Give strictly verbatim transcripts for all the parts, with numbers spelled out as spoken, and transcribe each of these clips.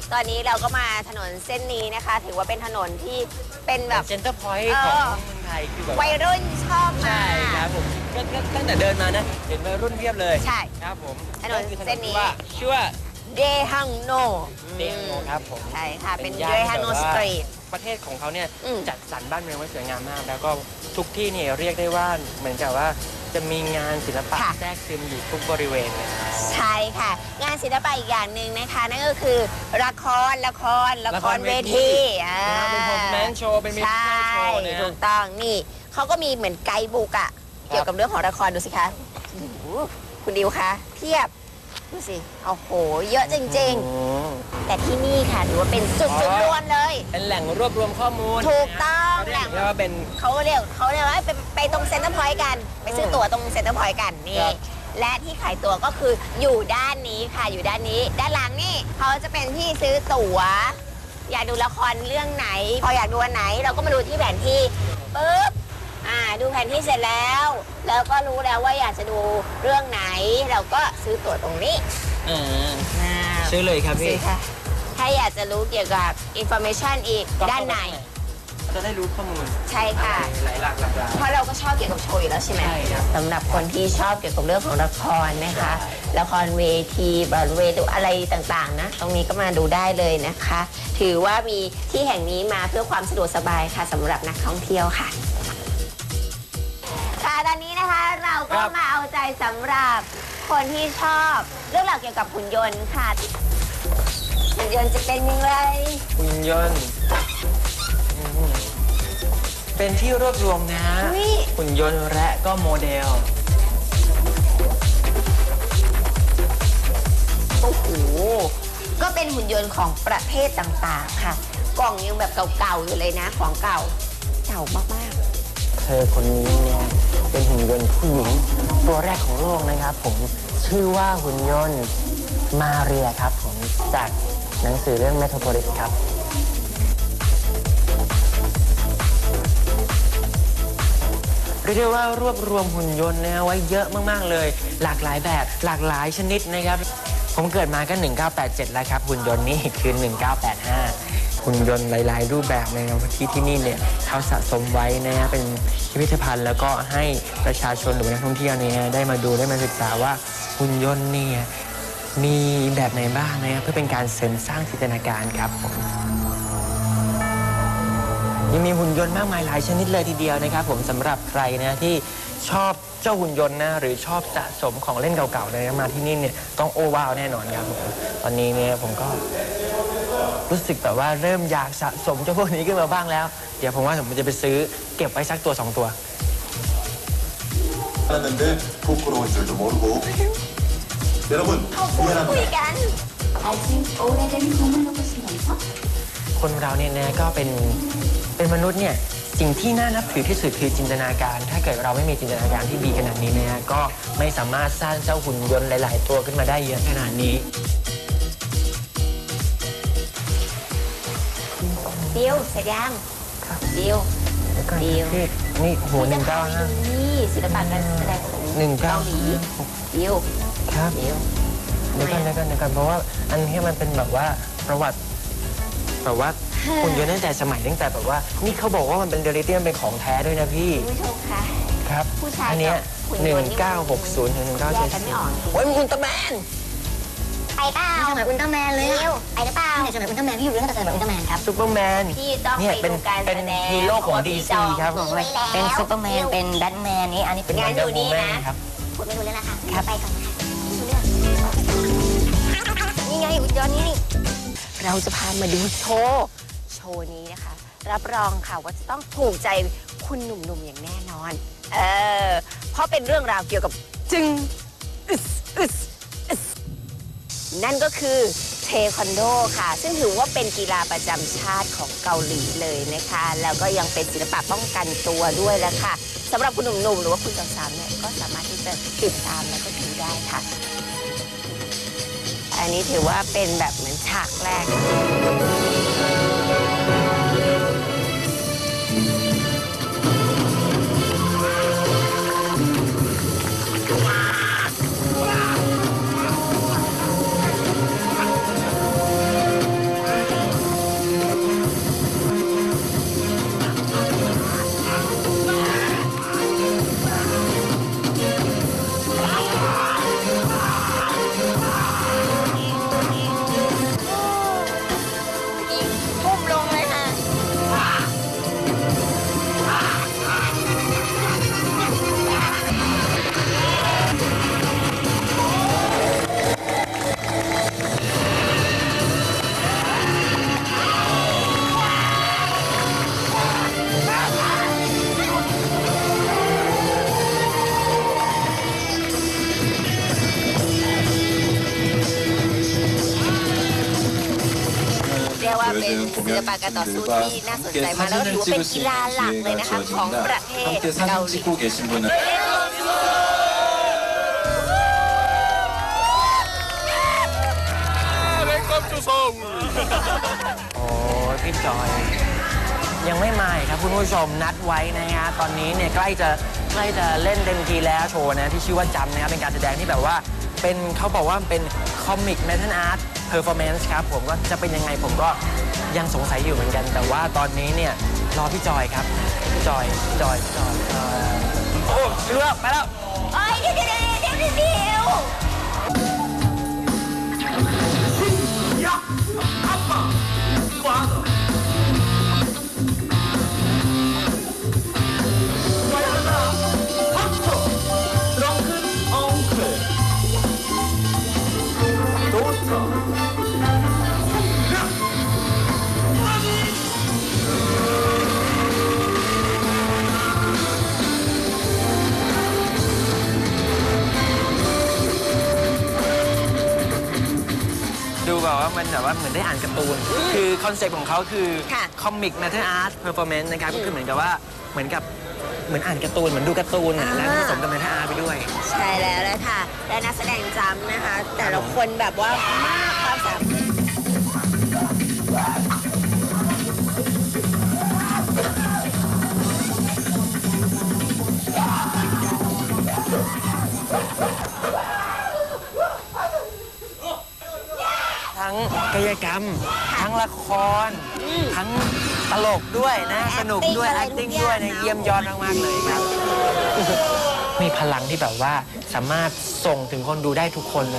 ตอนนี้เราก็มาถนนเส้นนี้นะคะ ถือว่าเป็นถนนที่เป็นแบบเซ็นเตอร์พอยต์ของเมืองไทยคือแบบวัยรุ่นชอบมาใช่ครับผมก็ตั้งแต่เดินมานะเห็นวัยรุ่นเพียบเลยใช่ครับผมถนนเส้นนี้ชื่อว่าเดฮังโนเดฮังโนครับผมใช่ค่ะเป็นเดฮังโนสตรีทประเทศของเขาเนี่ยจัดสรรบ้านเมืองไว้สวยงามมากแล้วก็ทุกที่เนี่ยเรียกได้ว่าเหมือนกับว่าจะมีงานศิลปะแทรกซึมอยู่ทุกบริเวณเลยใช่ค่ะงานศิลปะอีกอย่างหนึ่งนะคะนั่นก็คือละครละครละครเวทีเป็นโพสแมนโชว์เป็นมิวสิคโชว์เนี่ยถูกต้องนี่เขาก็มีเหมือนไกด์บุ๊กอะเกี่ยวกับเรื่องของละครดูสิคะคุณดิวคะเทียบดูสิโอ้โหเยอะจริงๆแต่ที่นี่ค่ะถือว่าเป็นจุดจุดรวมเลยเป็นแหล่งรวบรวมข้อมูลถูกต้องแหล่งเรียกว่าเป็นเขาเรียกเขาเรียกว่าไปไปตรงเซ็นเตอร์พอยต์กันไปซื้อตั๋วตรงเซ็นเตอร์พอยต์กันนี่และที่ขายตั๋วก็คืออยู่ด้านนี้ค่ะอยู่ด้านนี้ด้านหลังนี่เขาจะเป็นที่ซื้อตั๋วอยากดูละครเรื่องไหนพออยากดูอันไหนเราก็มาดูที่แผนที่ปุ๊บอ่าดูแผนที่เสร็จแล้วแล้วก็รู้แล้วว่าอยากจะดูเรื่องไหนเราก็ซื้อตั๋วตรงนี้อ่าซื้อเลยครับพี่ค่ะถ้าอยากจะรู้เกี่ยวกับอินโฟเมชันอีกด้านในจะได้รู้ข้อมูลใช่ค่ะหลายหลักหลากหลายเพราะเราก็ชอบเกี่ยวกับโชว์อยู่แล้วใช่ไหมสำหรับคนที่ชอบเกี่ยวกับเรื่องของละครนะคะละครเวทีบรอดเวย์อะไรต่างๆนะตรงนี้ก็มาดูได้เลยนะคะถือว่ามีที่แห่งนี้มาเพื่อความสะดวกสบายค่ะสำหรับนักท่องเที่ยวค่ะค่ะตอนนี้นะคะเราก็มาเอาใจสำหรับคนที่ชอบเรื่องราวเกี่ยวกับหุ่นยนต์ค่ะหุ่นยนต์จะเป็นยังไงหุ่นยนต์เป็นที่รวบรวมนะหุ่นยนต์และก็โมเดลโอ้โหก็เป็นหุ่นยนต์ของประเทศต่างๆค่ะกล่องยังแบบเก่าๆอยู่เลยนะของเก่าเก่ามากๆเธอคนนี้เนี่ยเป็นหุ่นยนต์ผู้หญิงตัวแรกของโลกนะครับผมชื่อว่าหุ่นยนต์มาเรียครับผมจากหนังสือเรื่อง Metropolis ครับเรียกได้ว่ารวบรวมหุ่นยนต์นะไว้เยอะมากๆเลยหลากหลายแบบหลากหลายชนิดนะครับผมเกิดมาก็หนึ่งเก้าแปดเจ็ดแล้วครับหุ่นยนต์นี่คือหนึ่งเก้าแปดห้าหุ่นยนต์หลายๆรูปแบบนะครับที่ที่นี่เนี่ยเขาสะสมไว้นะฮะเป็นพิพิธภัณฑ์แล้วก็ให้ประชาชนหรือนักท่องเที่ยวเนี่ยได้มาดูได้มาศึกษาว่าหุ่นยนต์เนี่ยมีแบบไหนบ้างนะเพื่อเป็นการเสริมสร้างจินตนาการครับผมยังมีหุ่นยนต์มากมายหลายชนิดเลยทีเดียวนะครับผมสำหรับใครนะที่ชอบเจ้าหุ่นยนต์นะหรือชอบสะสมของเล่นเก่าๆเลยมาที่นี่เนี่ยต้องโอว้าวแน่นอนครับผมตอนนี้เนี่ยผมก็รู้สึกแบบว่าเริ่มอยากสะสมเจ้าพวกนี้ขึ้นมาบ้างแล้วเดี๋ยวผมว่าผมจะไปซื้อเก็บไว้สักตัวสองตัวคุยกันคนเราเนี่ยนะก็เป็นเป็นมนุษย์เนี่ยสิ่งที่น่านับถือที่สุดคือจินตนาการถ้าเกิดเราไม่มีจินตนาการที่ดีขนาดนี้นะก็ไม่สามารถสร้างเจ้าหุ่นยนต์หลายๆตัวขึ้นมาได้เยอะขนาดนี้ดิวเสร็จยังดิวดิวนี่โหหนึ่งเก้าห้านี่ศิลปะการแสดงของหนึ่งเก้าหลีดิวครับดิวเดี๋ยวกันเดี๋ยวกันเดี๋ยวกันเพราะว่าอันนี้มันเป็นแบบว่าประวัติแบบว่าหุ่นยนต์ตั้งแต่สมัยตั้งแต่แบบว่านี่เขาบอกว่ามันเป็นเดลิเทียมเป็นของแท้ด้วยนะพี่ผู้ชมค่ะครับอันนี้หนึ่งเก้าหกศูนย์ถึงหนึ่งเก้าเจ็ดสี่โอ้ยอุลตร้าแมนไอ้เปล่าสมัยอุลตร้าแมนเลยไอ้หรือเปล่าสมัยอุลตร้าแมนพี่อยู่เรื่องแต่สมัยอุลตร้าแมนครับซูเปอร์แมนพี่ต้องไปดูการแสดงฮีโร่ของดีซีครับเป็นซูเปอร์แมนเป็นแบทแมนนี่อันนี้เป็นงานอยู่นี่นะคุณไม่รู้เรื่องนะคะครับไปก่อนนี่ไงหุ่นยนต์นี่เราจะพามาดูโชว์โชว์นี้นะคะรับรองค่ะว่าจะต้องถูกใจคุณหนุ่มๆอย่างแน่นอนเออเพราะเป็นเรื่องราวเกี่ยวกับจึงอึสอึสอึสนั่นก็คือเทควันโดค่ะซึ่งถือว่าเป็นกีฬาประจำชาติของเกาหลีเลยนะคะแล้วก็ยังเป็นศิลปะป้องกันตัวด้วยแล้วค่ะสำหรับคุณหนุ่มๆหรือว่าคุณสาวๆเนี่ยก็สามารถที่จะติดตามแล้วก็ดูได้ค่ะอันนี้ถือว่าเป็นแบบเหมือนฉากแรกลปะการต่อสู้ที่น่าสนใจมากแล้วก็ถือว่าเป็นกีฬาหลักเลยนะคะของประเทศเกาหลีโอ้ยพี่จอย ยังไม่มาอีกครับคุณผู้ชมนัดไว้นะฮะตอนนี้เนี่ยใกล้จะใกล้จะเล่นเต็มทีแล้วโชว์นะที่ชื่อว่าจำนะครับเป็นการแสดงที่แบบว่าเป็นเขาบอกว่าเป็นคอมิกเมทัลอาร์ตเพอร์ฟอร์แมนซ์ครับผมว่าจะเป็นยังไงผมก็ยังสงสัยอยู่เหมือนกัน แต่ว่าตอนนี้เนี่ยรอพี่จอยครับพี่จอยพี่จอยพี่จอยเอ่อโอ้เลือกไปแล้วเอ้ยเดี๋ยวเดี๋ยวเดี๋ยวเดี๋ยวเดี๋ยวดูแบบว่ามันแบบว่าเหมือนได้อ่านการ์ตูน คือคอนเซ็ปต์ของเขาคือค่ะคอมิกแมทเทอร์อาร์ตเพอร์ฟอร์แมนซ์นะครับก็คือเหมือนกับว่าเหมือนกับเหมือนอ่านการ์ตูนเหมือนดูการ์ตูนอ่ะแล้วผสมกับแมทเทอร์อาร์ตไปด้วยใช่แล้วแหละค่ะและนักแสดงจำนะคะ แต่ละคนแบบว่ามากความสามารถทั้งกายกรรม ทั้งละคร ทั้งตลกด้วยนะ สนุกด้วย acting ด้วยนะเยี่ยมยอดมาก ๆ เลยครับ มีพลังที่แบบว่าสามารถส่งถึงคนดูได้ทุกคนเลย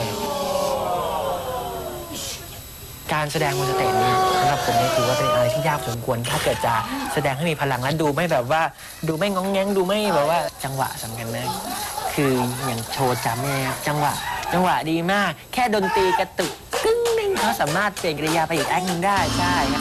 การแสดงบนสเตจนี้สำหรับผมนี่ถือว่าเป็นอะไรที่ยากสมควร ถ้าเกิดจะแสดงให้มีพลังและดูไม่แบบว่า ดูไม่งองแงงดูไม่แบบว่าจังหวะสำคัญมากคืออย่างโชว์จำเนี่ยครับจังหวะ จังหวะดีมาก แค่ดนตรีกระตุกกึ้งนึงเขาสามารถเปลี่ยนกริยาไปอีกแอคหนึ่งได้ใช่ครับ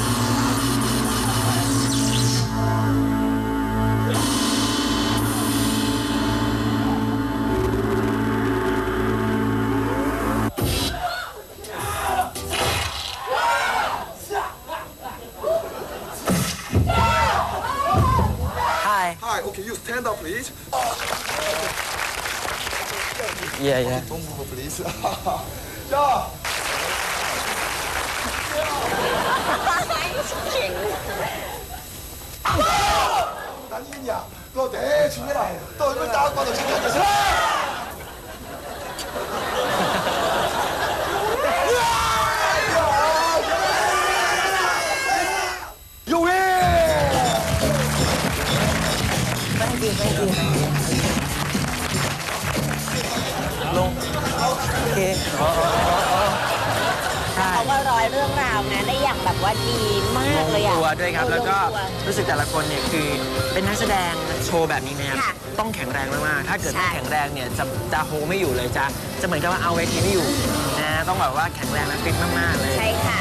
Hi. Hi, okay, you stand up, please. Yeah, yeah. Don't move, please. 자, 难听呀，너 대충 해라. 너 얼굴 딱 봐도 지금 You win! Thank you, thank you. ลงโอเคอ๋ออ๋ออ๋อใช่เขาก็ร้อยเรื่องราวนะได้อย่างแบบว่าดีมากเลยลอะงตัวด้วยครับ แล้วก็ลงตัวรู้สึกแต่ละคนเนี่ยคือเป็นนักแสดงโชว์แบบนี้นะครับค่ะต้องแข็งแรงมากๆ ถ้าเกิดใช่ไม่แข็งแรงเนี่ยจะจะโฮไม่อยู่เลยจะจะเหมือนกับว่าเอาเวทีไม่อยู่นะต้องแบบว่าแข็งแรงและฟิตมากๆเลยใช่ค่ะ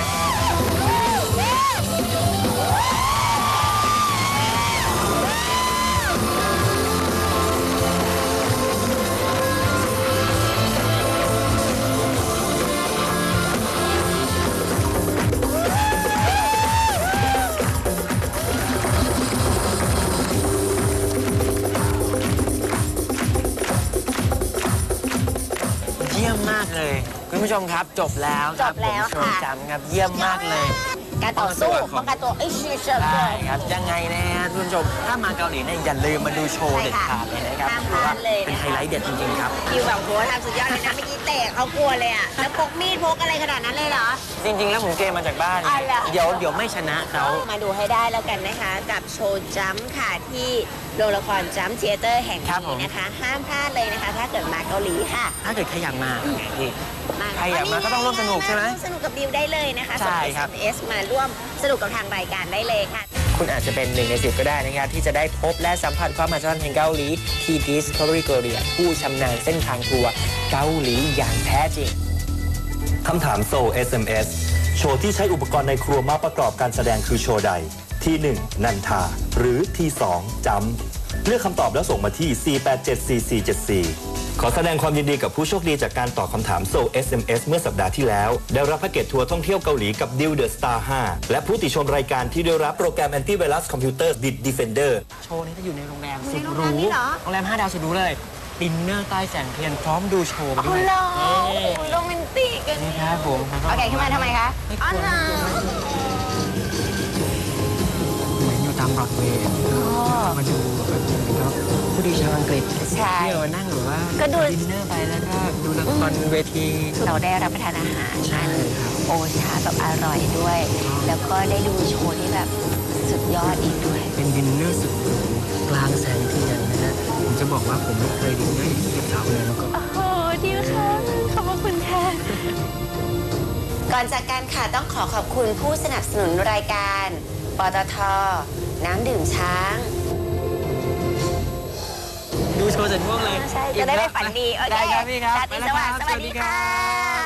เยี่ยมมากเลยคุณผู้ชมครับจบแล้วครับจบแล้วผมโชว์ค่ะจำครับเยี่ยมมากเลยการต่อสู้ป้องกันตัวเอ้ยเชื่อเชื่อได้ครับยังไงนะฮะคุณผู้ชมถ้ามาเกาหลีเนี่ยอย่าลืมมาดูโชว์ใช่เด็ดค่ะขาดเลยนะครับห้ามถือว่าพลาดเลยนะคะเป็นไฮไลท์เด็ดจริงๆครับคิวแบบโหทำสุดยอดเลยนะเมื่อกี้เตะเขากลัวเลยอะแล้วพกมีดพกอะไรขนาดนั้นเลยเหรอจริงๆ แล้วผมเกมมาจากบ้านอ๋อเหรอเดี๋ยวเดี๋ยวไม่ชนะเขามาดูให้ได้แล้วกันนะคะ กับโชว์จัมป์ค่ะที่โรงละครจัมป์เทเตอร์แห่งนี้นะคะ ห้ามพลาดเลยนะคะ ถ้าเกิดมาเกาหลีค่ะถ้าเกิดใครอยากมาพี่มาใครอยากมาก็ต้องร่วมสนุกใช่ไหมร่วมสนุกกับบิวได้เลยนะคะใช่ครับส่ง เอส เอ็ม เอส มาร่วมสนุกกับทางรายการได้เลยค่ะคุณอาจจะเป็นหนึ่งในสิบก็ได้นะครับ ที่จะได้พบและสัมผัสความมหัศจรรย์แห่งเกาหลีที่ Discovery Korea ผู้ชำนาญเส้นทางทัวร์เกาหลีอย่างแท้จริงคำถามโซ เอส เอ็ม เอส โชว์ที่ใช้อุปกรณ์ในครัวมาประกอบการแสดงคือโชว์ใด ที่ หนึ่ง นันทา หรือที่ สอง จำเลือกคำตอบแล้วส่งมาที่ สี่ แปด เจ็ด สี่ สี่ เจ็ด สี่ขอแสดงความยินดีกับผู้โชคดีจากการตอบคำถาม Soul เอส เอ็ม เอส เมื่อสัปดาห์ที่แล้ว ได้รับแพ็กเกจทัวร์ท่องเที่ยวเกาหลีกับ ดิว เดอะ สตาร์ ห้า และผู้ติชมรายการที่ได้รับโปรแกรมแอนตี้ไวรัสคอมพิวเตอร์ ดิด ดีเฟนเดอร์โชว์นี้จะอยู่ในโรงแรมสุดในหโรงรูแรมนี้เหรอโรงแรมห้าดาวสุดหรูเลยดินเนอร์ใต้แสงเทียนพร้อมดูโชว์ไปอ๋ด้อวยเหรอเอ๊ะโรแมนติกกันนี่ครับผมโอเคขึ้นมาทำไมคะอ๋อเหรอเหมือนอยู่ตามบรอดเวย์มาดูแบบครับผู้ดีชาวอังกฤษใช่เที่ยวนั่งหรือว่าก็ดูดินเนอร์ไปแล้วก็ดูละครเวทีเราได้รับประทานอาหารใช่ครับโอชาแบบอร่อยด้วย แล้วก็ได้ดูโชว์ที่แบบสุดยอดอีกด้วยเป็นดินเนอร์สุดหรูกลางแสงเทียนนะฮะผมจะบอกว่าผมไม่เคยดินเนอร์อย่างนี้กับเขาเลยมาก่อนโอ้โหดีค่ะขอบคุณค่ะ ก่อนจากกันค่ะต้องขอขอบคุณผู้สนับสนุนรายการ ปตท น้ำดื่มช้างดูโชว์เสร็จง่วงเลยใช่ จะได้ไปฝันดี โอเคได้ครับพี่ครับราตรีสวัสดิ์ไปสแล้วครับวัสดีค่ะ